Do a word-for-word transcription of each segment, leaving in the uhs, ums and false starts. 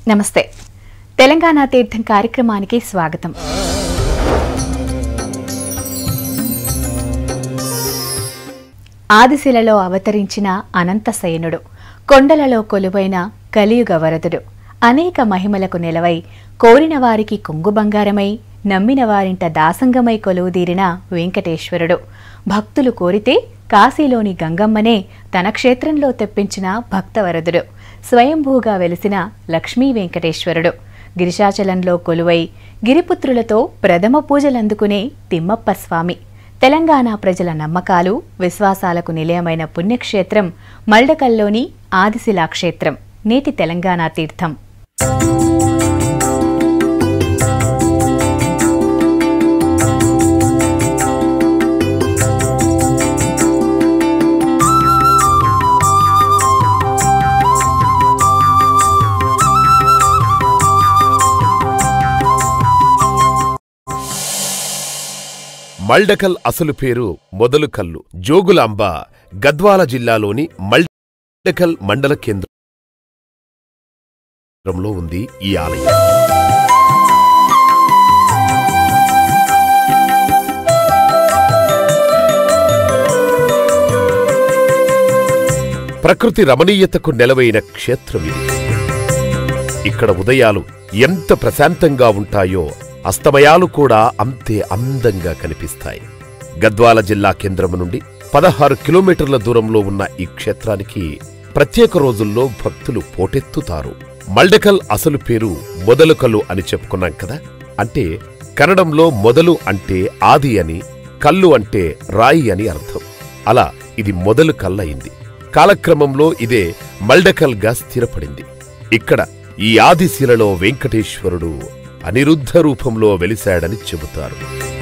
నమస్తే తెలంగాణ తీర్థం కార్యక్రమానికి స్వాగతం. ఆదిశిలలో అవతరించిన అనంతశయనుడు, కొండలలో కొలువైన కలియుగ వరదుడు, అనేక మహిమలకు నెలవై కోరిన వారికి కొంగు బంగారమై నమ్మిన వారింట దాసంగమై కొలువుదీరిన వెంకటేశ్వరుడు. భక్తులు కోరితే కాశీలోని గంగమ్మనే తన క్షేత్రంలో తెప్పించిన భక్తవరదుడు. స్వయంభూగా వెలిసిన లక్ష్మీ వెంకటేశ్వరుడు. గిరిశాచలంలో కొలువై గిరిపుత్రులతో ప్రథమ పూజలందుకునే తిమ్మప్ప స్వామి. తెలంగాణ ప్రజల నమ్మకాలు, విశ్వాసాలకు నిలయమైన పుణ్యక్షేత్రం మల్డకల్లోని ఆదిశిలా క్షేత్రం నేటి తెలంగాణ తీర్థం. మల్డకల్ అసలు పేరు మొదలుకల్లు. జోగులాంబ గద్వాల జిల్లాలోని మల్డకల్ మండల కేంద్రంలో ఉంది ఈ ఆలయం. ప్రకృతి రమణీయతకు నెలవైన క్షేత్రం ఇది. ఇక్కడ ఉదయాలు ఎంత ప్రశాంతంగా ఉంటాయో అస్తమయాలు కూడా అంతే అందంగా కనిపిస్తాయి. గద్వాల జిల్లా కేంద్రం నుండి పదహారు కిలోమీటర్ల దూరంలో ఉన్న ఈ క్షేత్రానికి ప్రత్యేక రోజుల్లో భక్తులు పోటెత్తుతారు. మల్డకల్ అసలు పేరు మొదలుకల్లు అని చెప్పుకున్నాం కదా. అంటే కన్నడంలో మొదలు అంటే ఆది అని, కల్లు అంటే రాయి అని అర్థం. అలా ఇది మొదలు కల్లయింది. కాలక్రమంలో ఇదే మల్డకల్గా స్థిరపడింది. ఇక్కడ ఈ ఆదిశిలలో వెంకటేశ్వరుడు అనిరుద్ధ రూపంలో వెలిశాడని చెబుతారు.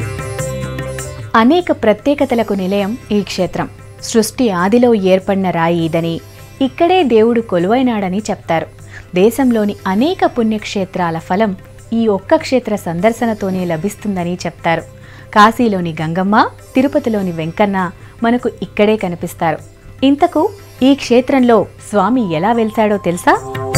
అనేక ప్రత్యేకతలకు నిలయం ఈ క్షేత్రం. సృష్టి ఆదిలో ఏర్పడిన రాయి ఇదని, ఇక్కడే దేవుడు కొలువైనాడని చెప్తారు. దేశంలోని అనేక పుణ్యక్షేత్రాల ఫలం ఈ ఒక్క క్షేత్ర సందర్శనతోనే లభిస్తుందని చెప్తారు. కాశీలోని గంగమ్మ, తిరుపతిలోని వెంకన్న మనకు ఇక్కడే కనిపిస్తారు. ఇంతకు ఈ క్షేత్రంలో స్వామి ఎలా వెలిశాడో తెలుసా?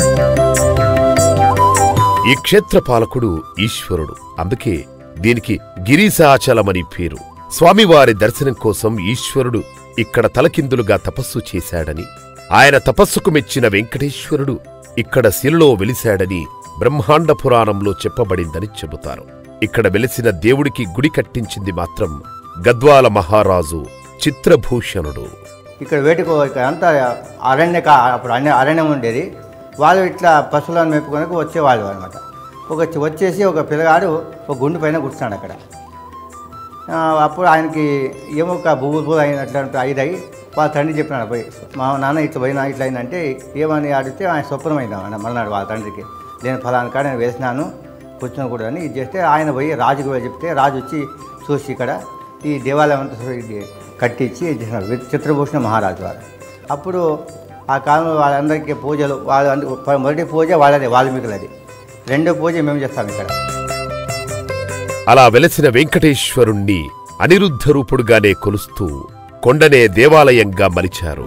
ఈ క్షేత్ర పాలకుడు ఈశ్వరుడు. అందుకే దీనికి గిరీశాచలమని పేరు. స్వామివారి దర్శనం కోసం ఈశ్వరుడు ఇక్కడ తలకిందులుగా తపస్సు చేశాడని, ఆయన తపస్సుకు మెచ్చిన వెంకటేశ్వరుడు ఇక్కడ శిలలో వెలిశాడని బ్రహ్మాండ పురాణంలో చెప్పబడిందని చెబుతారు. ఇక్కడ వెలిసిన దేవుడికి గుడి కట్టించింది మాత్రం గద్వాల మహారాజు చిత్రభూషణుడు. ఇక్కడ వేటుకో అంతా అరణ్య అప్పుడు అన్ని అరణ్యం ఉండేది. వాళ్ళు ఇట్లా పశువులను మేపుకొని వచ్చేవాళ్ళు అనమాట. ఒక వచ్చేసి ఒక పిల్లగాడు ఒక గుండు పైన కూర్చున్నాడు అక్కడ. అప్పుడు ఆయనకి ఏమో ఒక బువ్వు బువ్వు అయినట్లు అయ్యి వాళ్ళ తండ్రి చెప్పినాడు, పోయి మా నాన్న ఇట్లా పోయినా ఇట్లా అయిందంటే ఏమని అడిగితే ఆయన స్వప్నమైంది అన్న మళ్ళీ వాళ్ళ తండ్రికి, నేను ఫలానా కాడ నేను వేసినాను కూర్చోకూడదు అని ఇది చేస్తే ఆయన పోయి రాజుకు చెప్తే రాజు వచ్చి చూసి ఇక్కడ ఈ దేవాలయం అంతా కట్టించి చేసినాడు చిత్రభూషణ మహారాజు వారు. అప్పుడు ఆ కాలంలో వాళ్ళందరికీ పూజలు, వాళ్ళ మొదటి పూజ వాళ్ళది వాల్మీకులది, రెండో పూజ మేము చేస్తాం ఇక్కడ. అలా వెలసిన వెంకటేశ్వరుణ్ణి అనిరుద్ధ రూపుడుగానే కొలుస్తూ కొండనే దేవాలయంగా మలిచారు.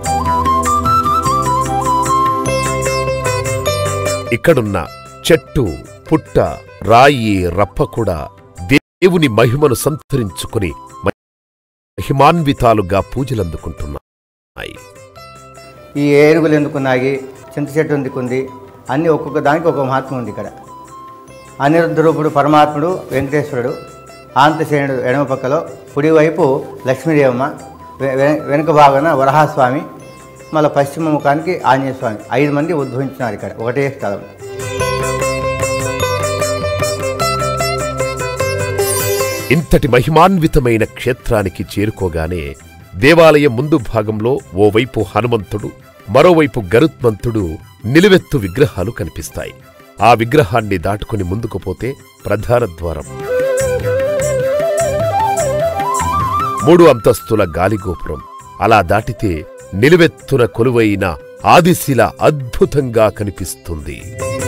ఇక్కడున్న చెట్టు, పుట్ట, రాయి, రప్ప కూడా దేవుని మహిమను సంతరించుకుని మహిమాన్వితాలుగా పూజలందుకుంటున్నాయి. ఈ ఏనుగులు ఎందుకున్నాయి, చింత చెట్టు ఎందుకుంది, అన్నీ ఒక్కొక్క దానికి ఒక్కొక్క మహాత్మ ఉంది ఇక్కడ. అనిరుద్ధ రూపుడు పరమాత్ముడు వెంకటేశ్వరుడు, ఆంతసేనుడు ఎడమ పక్కలో, కుడివైపు లక్ష్మీదేవమ్మ, వెనుక భాగాన వరహాస్వామి, మళ్ళీ పశ్చిమ ముఖానికి ఆంజనేయ స్వామి. ఐదు మంది ఉద్భవించినారు ఇక్కడ ఒకటే స్థలం. ఇంతటి మహిమాన్వితమైన క్షేత్రానికి చేరుకోగానే దేవాలయం ముందు భాగంలో ఓవైపు హనుమంతుడు, మరోవైపు గరుత్మంతుడు నిలువెత్తు విగ్రహాలు కనిపిస్తాయి. ఆ విగ్రహాన్ని దాటుకుని ముందుకు పోతే ప్రధాన ద్వారం. మూడు అంతస్తుల గాలిగోపురం. అలా దాటితే నిలువెత్తున కొలువైన ఆదిశిల అద్భుతంగా కనిపిస్తుంది.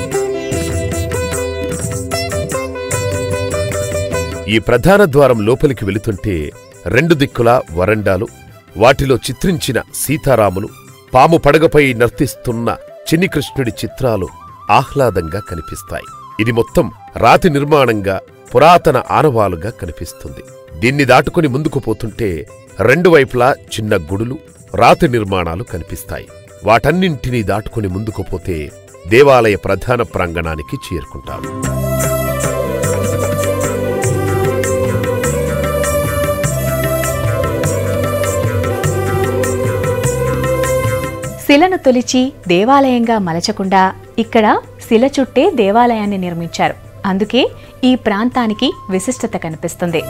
ఈ ప్రధాన ద్వారం లోపలికి వెళుతుంటే రెండు దిక్కులా వరండాలు, వాటిలో చిత్రించిన సీతారాములు, పాము పడగపై నర్తిస్తున్న చిన్ని కృష్ణుడి చిత్రాలు ఆహ్లాదంగా కనిపిస్తాయి. ఇది మొత్తం రాతి నిర్మాణంగా పురాతన ఆనవాలుగా కనిపిస్తుంది. దీన్ని దాటుకుని ముందుకు పోతుంటే రెండు వైపులా చిన్న గుడులు, రాతి నిర్మాణాలు కనిపిస్తాయి. వాటన్నింటినీ దాటుకుని ముందుకు పోతే దేవాలయ ప్రధాన ప్రాంగణానికి చేరుకుంటాం. శిలను తొలిచి దేవాలయంగా మలచకుండా ఇక్కడ శిల చుట్టే దేవాలయాన్ని నిర్మించారు. అందుకే ఈ ప్రాంతానికి విశిష్టత కనిపిస్తుంది.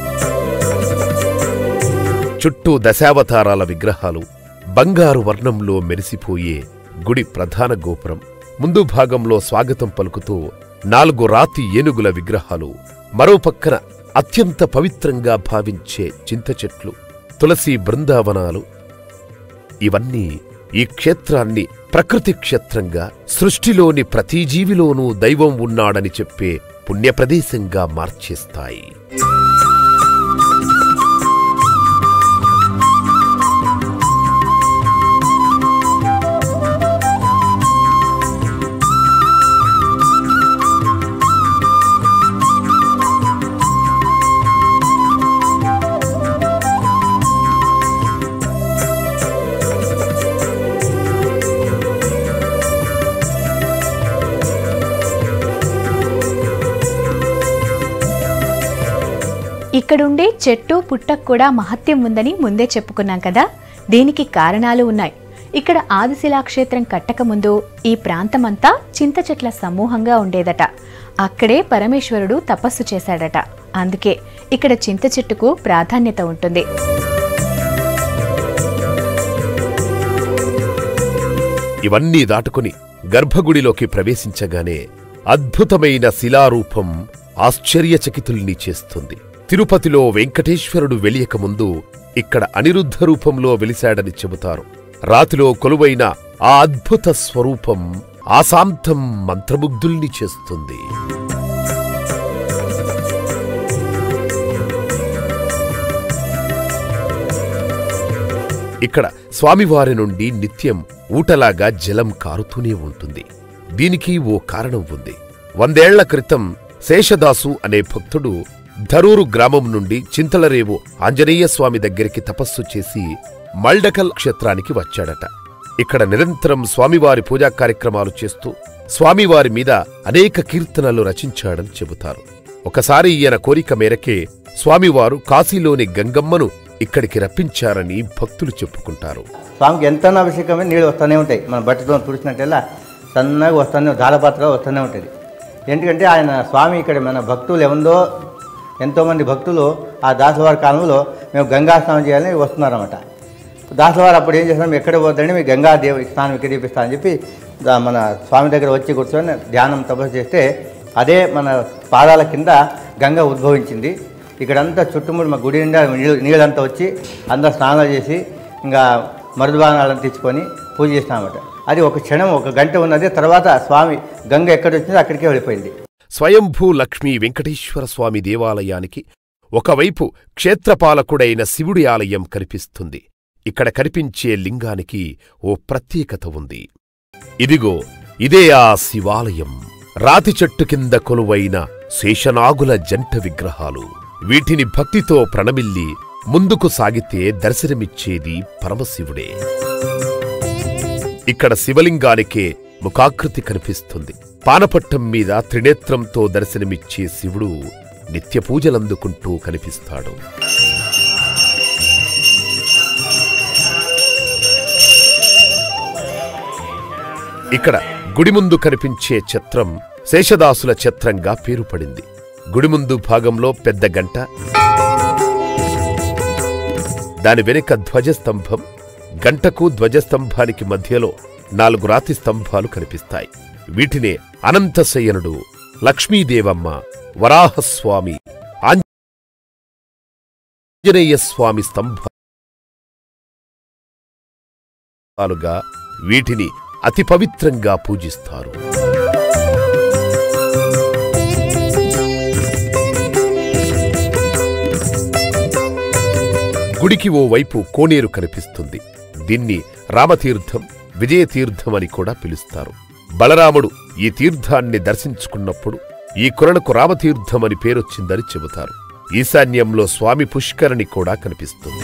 చుట్టూ దశావతారాల విగ్రహాలు, బంగారు వర్ణంలో మెరిసిపోయే గుడి ప్రధాన గోపురం, ముందు భాగంలో స్వాగతం పలుకుతూ నాలుగు రాతి ఏనుగుల విగ్రహాలు, మరో పక్కన అత్యంత పవిత్రంగా భావించే చింత చెట్లు, తులసి బృందావనాలు, ఇవన్నీ ఈ క్షేత్రాన్ని ప్రకృతి క్షేత్రంగా, సృష్టిలోని ప్రతి జీవిలోనూ దైవం ఉన్నాడని చెప్పే పుణ్యప్రదేశంగా మార్చేస్తాయి. ఇక్కడుండే చెట్టు పుట్టకు కూడా మహత్యం ఉందని ముందే చెప్పుకున్నాం కదా. దీనికి కారణాలు ఉన్నాయి. ఇక్కడ ఆదిశిలాక్షేత్రం కట్టకముందు ఈ ప్రాంతమంతా చింత చెట్ల సమూహంగా ఉండేదట. అక్కడే పరమేశ్వరుడు తపస్సు చేశాడట. అందుకే ఇక్కడ చింత చెట్టుకు ప్రాధాన్యత ఉంటుంది. ఇవన్నీ దాటుకుని గర్భగుడిలోకి ప్రవేశించగానే అద్భుతమైన శిలారూపం ఆశ్చర్యచకితుల్ని చేస్తుంది. తిరుపతిలో వెంకటేశ్వరుడు వెలియకముందు ఇక్కడ అనిరుద్ధ రూపంలో వెలిశాడని చెబుతారు. రాతిలో కొలువైన ఆ అద్భుత స్వరూపం ఆశాంతం మంత్రముగ్ధుల్ని చేస్తుంది. ఇక్కడ స్వామివారి నుండి నిత్యం ఊటలాగా జలం కారుతూనే ఉంటుంది. దీనికి ఓ కారణం ఉంది. వందేళ్ల క్రితం శేషదాసు అనే భక్తుడు ధరూరు గ్రామం నుండి చింతలరేవు ఆంజనేయ స్వామి దగ్గరికి తపస్సు చేసి మల్డకల్ క్షేత్రానికి వచ్చాడట. ఇక్కడ నిరంతరం స్వామివారి పూజా కార్యక్రమాలు చేస్తూ స్వామివారి మీద అనేక కీర్తనలు రచించాడని చెబుతారు. ఒకసారి ఈయన కోరిక మేరకే స్వామివారు కాశీలోని గంగమ్మను ఇక్కడికి రప్పించారని భక్తులు చెప్పుకుంటారు. స్వామికి ఎంత అభిషేకమే నీళ్ళు వస్తూనే ఉంటాయి. మన బట్టతో తుడిచినట్టెల్లా సన్నగా వస్తూనే ధారపాత్రగా వస్తూనే ఉంటుంది. ఎందుకంటే ఆయన స్వామి ఇక్కడ మన భక్తులు ఏముందో ఎంతోమంది భక్తులు ఆ దాసవారి కాలంలో మేము గంగా స్నానం చేయాలని వస్తున్నారన్నమాట. దాసవారు అప్పుడు ఏం చేస్తాం, ఎక్కడ పోద్దండి మీ గంగా దేవి స్నానం ఇక్కడ తీపిస్తామని చెప్పి మన స్వామి దగ్గర వచ్చి కూర్చొని ధ్యానం తపస్సు చేస్తే అదే మన పాదాల కింద గంగ ఉద్భవించింది. ఇక్కడంతా చుట్టుముడు మా గుడి నిండా నీళ్ళు నీళ్ళంతా వచ్చి అందరూ స్నానాలు చేసి ఇంకా మరుదుబాణాలను తెచ్చుకొని పూజ చేస్తామన్నమాట. అది ఒక క్షణం ఒక గంట ఉన్నది. తర్వాత స్వామి గంగ ఎక్కడ వచ్చిందో అక్కడికే వెళ్ళిపోయింది. స్వయంభూ లక్ష్మీ వెంకటేశ్వర స్వామి దేవాలయానికి ఒకవైపు క్షేత్రపాలకుడైన శివుడి ఆలయం కనిపిస్తుంది. ఇక్కడ కనిపించే లింగానికి ఓ ప్రత్యేకత ఉంది. ఇదిగో ఇదే ఆ శివాలయం. రాతి చెట్టు కింద కొలువైన శేషనాగుల జంట విగ్రహాలు. వీటిని భక్తితో ప్రణమిల్లి ముందుకు సాగితే దర్శనమిచ్చేది పరమశివుడే. ఇక్కడ శివలింగానికే ముఖాకృతి కనిపిస్తుంది. పానపట్టం మీద త్రినేత్రంతో దర్శనమిచ్చే శివుడు నిత్య పూజలందుకుంటూ కనిపిస్తాడు. ఇక్కడ గుడి ముందు కనిపించే ఛత్రం శేషదాసుల ఛత్రంగా పేరు పడింది. గుడి ముందు భాగంలో పెద్ద గంట, దాని వెనుక ధ్వజస్తంభం, గంటకు ధ్వజస్తంభానికి మధ్యలో నాలుగు రాతి స్తంభాలు కనిపిస్తాయి. వీటినే అనంతశయనుడు, లక్ష్మీదేవమ్మ, వరాహస్వామి, ఆంజనేయ స్వామి స్తంభాలుగా వీటిని అతి పవిత్రంగా పూజిస్తారు. గుడికి ఓ వైపు కోనేరు కనిపిస్తుంది. దీన్ని రామతీర్థం, విజయతీర్థం అని కూడా పిలుస్తారు. బలరాముడు ఈ తీర్థాన్ని దర్శించుకున్నప్పుడు ఈ కొలనుకు రామతీర్థమని పేరొచ్చిందని చెబుతారు. ఈశాన్యంలో స్వామి పుష్కరిణి కూడా కనిపిస్తుంది.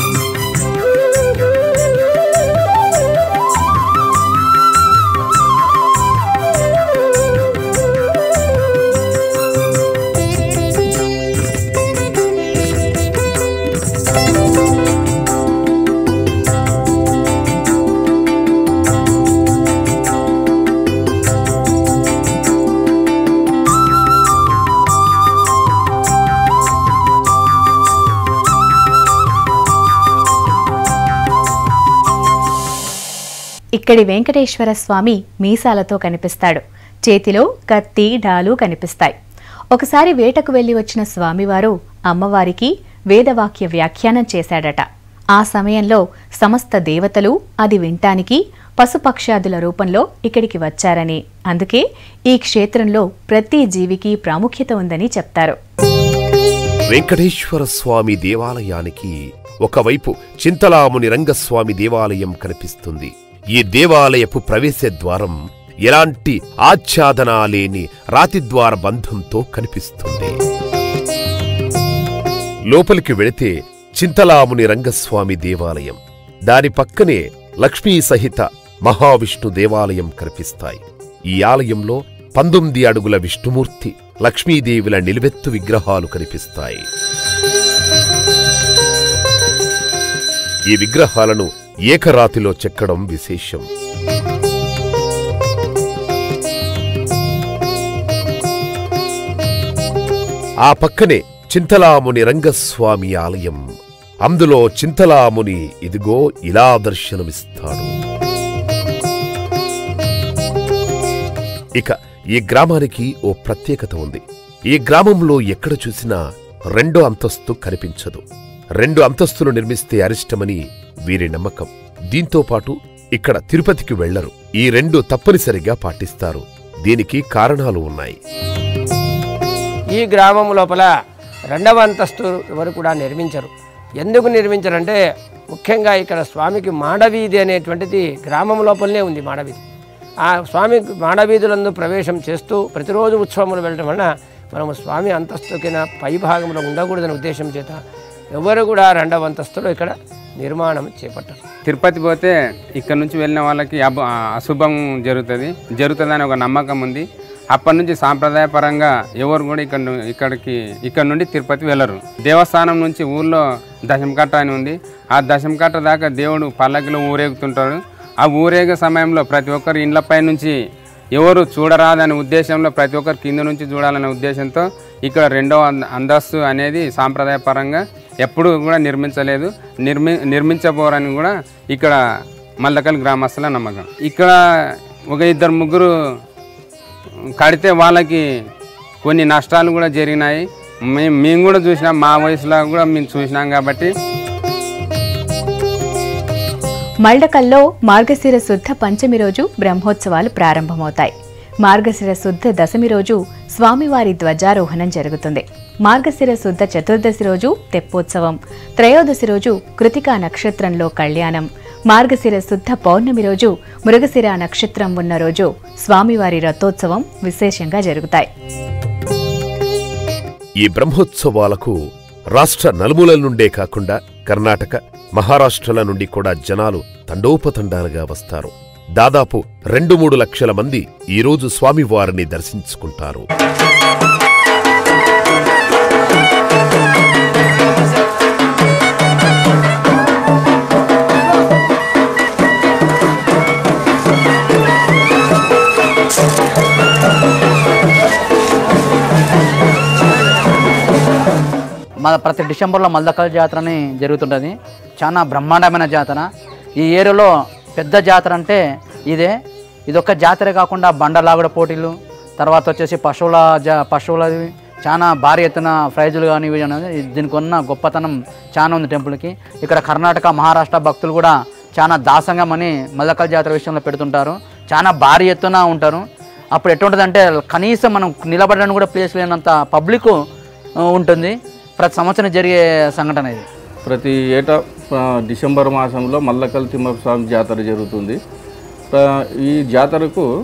ఇక్కడి వెంకటేశ్వర స్వామి మీసాలతో కనిపిస్తాడు. చేతిలో కత్తి డాలు కనిపిస్తాయి. ఒకసారి వేటకు వెళ్లి వచ్చిన స్వామివారు అమ్మవారికి వేదవాక్య వ్యాఖ్యానం చేశాడట. ఆ సమయంలో సమస్త దేవతలు అది వింటానికి పశుపక్షాదుల రూపంలో ఇక్కడికి వచ్చారని, అందుకే ఈ క్షేత్రంలో ప్రతి జీవికి ప్రాముఖ్యత ఉందని చెప్తారు. వెంకటేశ్వర స్వామి దేవాలయానికి ఒకవైపు చింతలాముని రంగస్వామి దేవాలయం కనిపిస్తుంది. ఈ దేవాలయపు ప్రవేశ ద్వారం ఎలాంటి ఆచ్ఛాదనా లేని రాతిద్వార బంధంతో కనిపిస్తుంది. లోపలికి వెళితే చింతలాముని రంగస్వామి దేవాలయం, దాని పక్కనే లక్ష్మీ సహిత మహావిష్ణు దేవాలయం కనిపిస్తాయి. ఈ ఆలయంలో పంతొమ్మిది అడుగుల విష్ణుమూర్తి, లక్ష్మీదేవుల నిలువెత్తు విగ్రహాలు కనిపిస్తాయి. ఈ విగ్రహాలను ఏకరాతిలో చెక్కడం విశేషం. ఆ పక్కనే చింతలాముని రంగస్వామి ఆలయం. అందులో చింతలాముని ఇదిగో ఇలా దర్శనమిస్తాడు. ఇక ఈ గ్రామానికి ఓ ప్రత్యేకత ఉంది. ఈ గ్రామంలో ఎక్కడ చూసినా రెండో అంతస్తు కనిపించదు. రెండు అంతస్తులు నిర్మిస్తే అరిష్టమని వీరి నమ్మకం. దీంతోపాటు ఇక్కడ తిరుపతికి వెళ్లరు. ఈ రెండు తప్పనిసరిగా పాటిస్తారు. దీనికి కారణాలు ఉన్నాయి. ఈ గ్రామం లోపల రెండవ అంతస్తు ఎవరు కూడా నిర్మించరు. ఎందుకు నిర్మించరంటే ముఖ్యంగా ఇక్కడ స్వామికి మాడవీధి అనేటువంటిది గ్రామం లోపలనే ఉంది. మాడవీధి, ఆ స్వామి మాడవీధులందు ప్రవేశం చేస్తూ ప్రతిరోజు ఉత్సవములు వెళ్ళడం వలన మనము స్వామి అంతస్తుకిన పై భాగంలో ఉండకూడదనే ఉద్దేశం చేత ఎవరు కూడా రెండవ అంతస్తులో ఇక్కడ నిర్మాణం చేపట్టారు. తిరుపతి పోతే ఇక్కడ నుంచి వెళ్ళిన వాళ్ళకి అబ అశుభం జరుగుతుంది జరుగుతుందని ఒక నమ్మకం ఉంది. అప్పటి నుంచి సాంప్రదాయపరంగా ఎవరు కూడా ఇక్కడ ఇక్కడికి ఇక్కడ నుండి తిరుపతి వెళ్ళరు. దేవస్థానం నుంచి ఊళ్ళో దశమకట్ట అని ఉంది. ఆ దశమకట్ట దాకా దేవుడు పల్లకిలో ఊరేగుతుంటాడు. ఆ ఊరేగే సమయంలో ప్రతి ఒక్కరు ఇండ్లపై నుంచి ఎవరు చూడరాదనే ఉద్దేశంలో ప్రతి ఒక్కరు కింద నుంచి చూడాలనే ఉద్దేశంతో ఇక్కడ రెండవ అంతస్తు అనేది సాంప్రదాయపరంగా ఎప్పుడు కూడా నిర్మించలేదు, నిర్మి నిర్మించబోరని కూడా ఇక్కడ మల్లకల్ గ్రామస్తుల నమ్మకం. ఇక్కడ ఒక ఇద్దరు ముగ్గురు కడితే వాళ్ళకి కొన్ని నష్టాలు కూడా జరిగినాయి. మేము మేము కూడా చూసినాం, మా వయసులో కూడా మేము చూసినాం. కాబట్టి మల్డకల్లో మార్గశిర శుద్ధ పంచమి రోజు బ్రహ్మోత్సవాలు ప్రారంభమవుతాయి. మార్గశిర శుద్ధ దశమి రోజు స్వామివారి ధ్వజారోహణం జరుగుతుంది. మార్గశిర శుద్ధ చతుర్దశి రోజు తెప్పోత్సవం, త్రయోదశి రోజు కృతికా నక్షత్రంలో కళ్యాణం, మార్గశిర శుద్ధ పౌర్ణమి రోజు మృగశిర నక్షత్రం ఉన్న రోజు స్వామివారి రథోత్సవం విశేషంగా జరుగుతాయి. ఈ బ్రహ్మోత్సవాలకు రాష్ట్ర నలుమూలల నుండే కాకుండా కర్ణాటక, మహారాష్ట్రల నుండి కూడా జనాలు తండోపతండాలుగా వస్తారు. దాదాపు రెండు మూడు లక్షల మంది ఈరోజు స్వామివారిని దర్శించుకుంటారు. మన ప్రతి డిసెంబర్లో మల్దకల్ జాతర అని జరుగుతుంటుంది. చాలా బ్రహ్మాండమైన జాతర. ఈ ఏరియాలో పెద్ద జాతర అంటే ఇదే. ఇదొక్క జాతరే కాకుండా బండలాగుడ పోటీలు, తర్వాత వచ్చేసి పశువుల జా పశువులవి చాలా భారీ ఎత్తున ప్రైజులు కానీ ఇవి అనేది దీనికి ఉన్న గొప్పతనం చాలా ఉంది టెంపుల్కి. ఇక్కడ కర్ణాటక, మహారాష్ట్ర భక్తులు కూడా చాలా దాసంగమని మల్దకల్ జాతర విషయంలో పెడుతుంటారు. చాలా భారీ ఎత్తున ఉంటారు. అప్పుడు ఎటువంటిదంటే కనీసం మనం నిలబడడానికి కూడా ప్లేస్ లేనంత పబ్లిక్ ఉంటుంది. ప్రతి సంవత్సరం జరిగే సంఘటన ఇది. ప్రతి ఏటా డిసెంబర్ మాసంలో మల్లకల్ తిమ్మస్వామి జాతర జరుగుతుంది. ఈ జాతరకు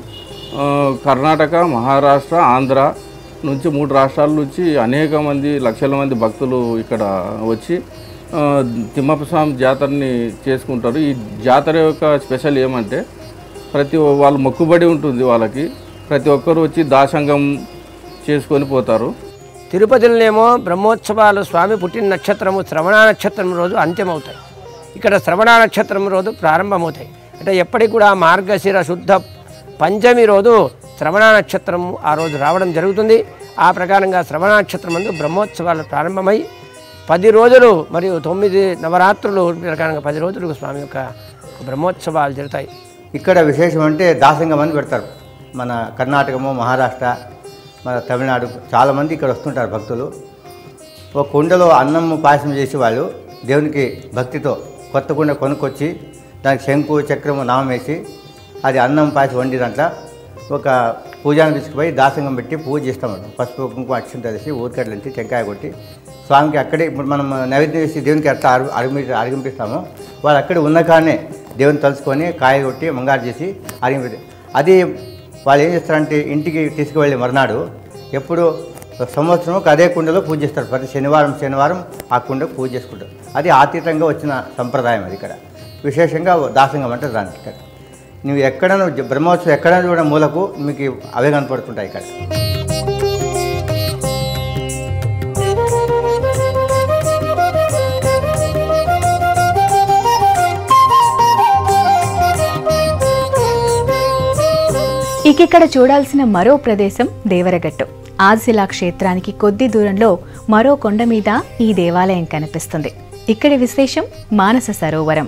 ఆ, కర్ణాటక, మహారాష్ట్ర, ఆంధ్ర నుంచి మూడు రాష్ట్రాల నుంచి అనేక మంది లక్షల మంది భక్తులు ఇక్కడ వచ్చి ఆ, తిమ్మప్ప స్వామి జాతరని చేసుకుంటారు. ఈ జాతర యొక్క స్పెషల్ ఏమంటే ప్రతి వాళ్ళ మొక్కుబడి ఉంటుంది వాళ్ళకి. ప్రతి ఒక్కరు వచ్చి దాసంగం చేసుకొని పోతారు. తిరుపతిలోనేమో బ్రహ్మోత్సవాలు స్వామి పుట్టిన నక్షత్రము శ్రవణ నక్షత్రం రోజు అంత్యమవుతాయి. ఇక్కడ శ్రవణ నక్షత్రం రోజు ప్రారంభమవుతాయి. అంటే ఎప్పటికి కూడా మార్గశిర శుద్ధ పంచమి రోజు శ్రవణ నక్షత్రం ఆ రోజు రావడం జరుగుతుంది. ఆ ప్రకారంగా శ్రవణ నక్షత్రం నందు బ్రహ్మోత్సవాలు ప్రారంభమై పది రోజులు మరియు తొమ్మిది నవరాత్రులు ప్రకారంగా పది రోజులు స్వామి యొక్క బ్రహ్మోత్సవాలు జరుగుతాయి. ఇక్కడ విశేషం అంటే దాసంగం అని పెడతారు. మన కర్ణాటకము, మహారాష్ట్ర, మన తమిళనాడు చాలామంది ఇక్కడ వస్తుంటారు భక్తులు. ఒక కుండలో అన్నం పాయసం చేసి వాళ్ళు దేవునికి భక్తితో కొత్త కుండ కొనుక్కొచ్చి దానికి శంకు చక్రము నామం వేసి అది అన్నం పాయసం వండి దాంట్లో ఒక పూజాన్ని తీసుకుపోయి దాసంగం పెట్టి పూజ చేస్తామన్నమాట. పసుపు కుంకుమ అక్షింత వేసి ఊరికట్లు నుంచి టెంకాయ కొట్టి స్వామికి అక్కడే ఇప్పుడు మనం నైవేద్యం వేసి దేవునికి ఎట్లా అరుగు అరుగు అరిగింపిస్తామో వాళ్ళు అక్కడే ఉన్న కానే దేవుని తలుచుకొని కాయ కొట్టి మంగారు చేసి అరిగింపి అది వాళ్ళు ఏం చేస్తారంటే ఇంటికి తీసుకువెళ్ళి మరునాడు ఎప్పుడు సంవత్సరం అదే కుండలో పూజ చేస్తారు. ప్రతి శనివారం శనివారం ఆ కుండకు పూజ చేసుకుంటారు. అది అతీతంగా వచ్చిన సంప్రదాయం. అది ఇక్కడ విశేషంగా దాసంగం అంటే దానికి ఇక్కడ నువ్వు ఎక్కడ బ్రహ్మోత్సవం ఎక్కడ కూడా మూలకు మీకు అవే కనపడుతుంటాయి ఇక్కడ. ఇకిక్కడ చూడాల్సిన మరో ప్రదేశం దేవరగట్టు. ఆదిశిలా క్షేత్రానికి కొద్ది దూరంలో మరో కొండ మీద ఈ దేవాలయం కనిపిస్తుంది. ఇక్కడి విశేషం మానస సరోవరం.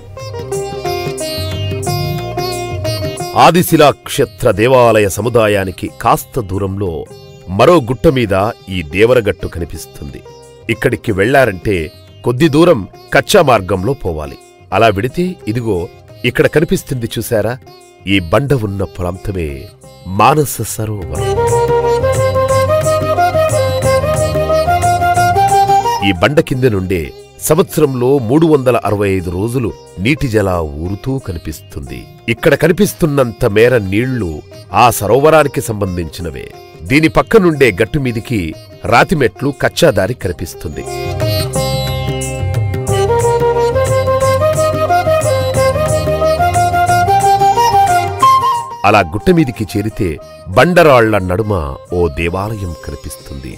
ఆదిశిలా క్షేత్ర దేవాలయ సముదాయానికి కాస్త దూరంలో మరో గుట్ట మీద ఈ దేవరగట్టు కనిపిస్తుంది. ఇక్కడికి వెళ్లారంటే కొద్ది దూరం కచ్చా మార్గంలో పోవాలి. అలా విడితే ఇదిగో ఇక్కడ కనిపిస్తుంది చూశారా, ఈ బండ ఉన్న ప్రాంతమే మానస సరోవరం. ఈ బండ కింద నుండే సంవత్సరంలో మూడు వందల అరవై ఐదు రోజులు నీటి జలా ఊరుతూ కనిపిస్తుంది. ఇక్కడ కనిపిస్తున్నంత మేర నీళ్లు ఆ సరోవరానికి సంబంధించినవే. దీని పక్క నుండే గట్టుమీదికి రాతిమెట్లు కచ్చాదారి కనిపిస్తుంది. అలా గుట్టమీదికి చేరితే బండరాళ్ల నడుమ ఓ దేవాలయం కనిపిస్తుంది.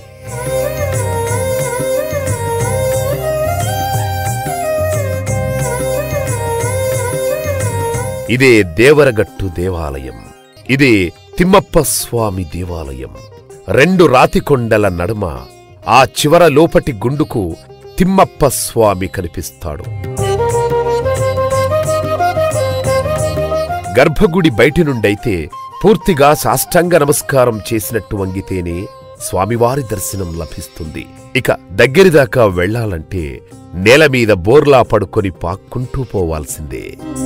ఇదే దేవరగట్టు దేవాలయం. ఇదే తిమ్మప్ప స్వామి దేవాలయం. రెండు రాతికొండల నడుమ ఆ చివర లోపటి గుండుకు తిమ్మప్ప స్వామి కనిపిస్తాడు. గర్భగుడి బయటి నుండైతే పూర్తిగా సాష్టాంగ నమస్కారం చేసినట్టు వంగితేనే స్వామివారి దర్శనం లభిస్తుంది. ఇక దగ్గరిదాకా వెళ్లాలంటే నేలమీద బోర్లా పడుకొని పాక్కుంటూ పోవాల్సిందే.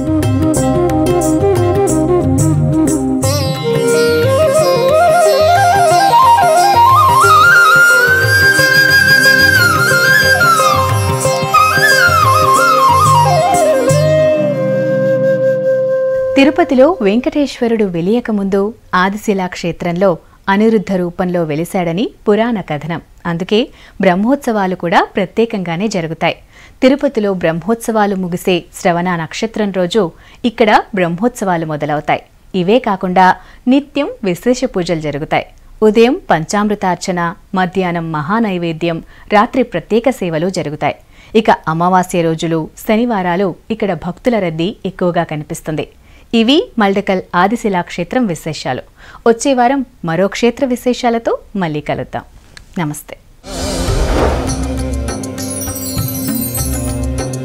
తిరుపతిలో వెంకటేశ్వరుడు వెలియకముందు ఆదిశిలా క్షేత్రంలో అనిరుద్ధ రూపంలో వెలిశాడని పురాణ కథనం. అందుకే బ్రహ్మోత్సవాలు కూడా ప్రత్యేకంగానే జరుగుతాయి. తిరుపతిలో బ్రహ్మోత్సవాలు ముగిసే శ్రవణ నక్షత్రం రోజు ఇక్కడ బ్రహ్మోత్సవాలు మొదలవుతాయి. ఇవే కాకుండా నిత్యం విశేష పూజలు జరుగుతాయి. ఉదయం పంచామృతార్చన, మధ్యాహ్నం మహానైవేద్యం, రాత్రి ప్రత్యేక సేవలు జరుగుతాయి. ఇక అమావాస్య రోజులు, శనివారాలు ఇక్కడ భక్తుల రద్దీ ఎక్కువగా కనిపిస్తుంది. ఇవి మల్దకల్ ఆదిశిలా క్షేత్రం విశేషాలు. వచ్చే వారం మరో క్షేత్ర విశేషాలతో మళ్ళీ కలుద్దాం. నమస్తే.